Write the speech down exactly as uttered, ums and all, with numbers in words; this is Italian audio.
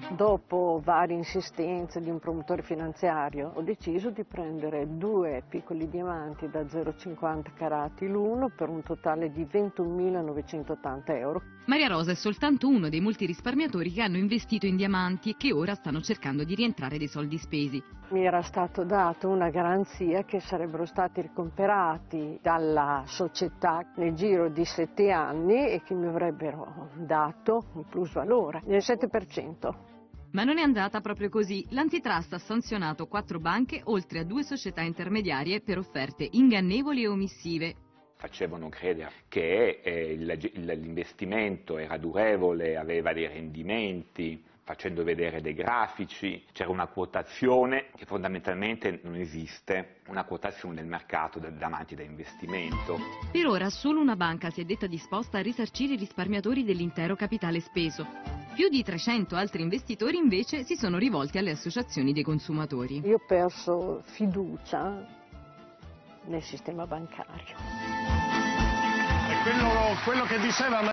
Dopo varie insistenze di un promotore finanziario, ho deciso di prendere due piccoli diamanti da zero virgola cinquanta carati l'uno per un totale di ventunomilanovecentoottanta euro. Maria Rosa è soltanto uno dei molti risparmiatori che hanno investito in diamanti e che ora stanno cercando di rientrare dei soldi spesi. Mi era stato dato una garanzia che sarebbero stati ricomperati dalla società nel giro di sette anni e che mi avrebbero dato un plusvalore del sette per cento. Ma non è andata proprio così. L'antitrust ha sanzionato quattro banche oltre a due società intermediarie per offerte ingannevoli e omissive. Facevano credere che eh, l'investimento era durevole, aveva dei rendimenti, facendo vedere dei grafici, c'era una quotazione che fondamentalmente non esiste, una quotazione del mercato del diamanti da investimento. Per ora solo una banca si è detta disposta a risarcire i risparmiatori dell'intero capitale speso. Più di trecento altri investitori invece si sono rivolti alle associazioni dei consumatori. Io ho perso fiducia nel sistema bancario. E quello, quello che diceva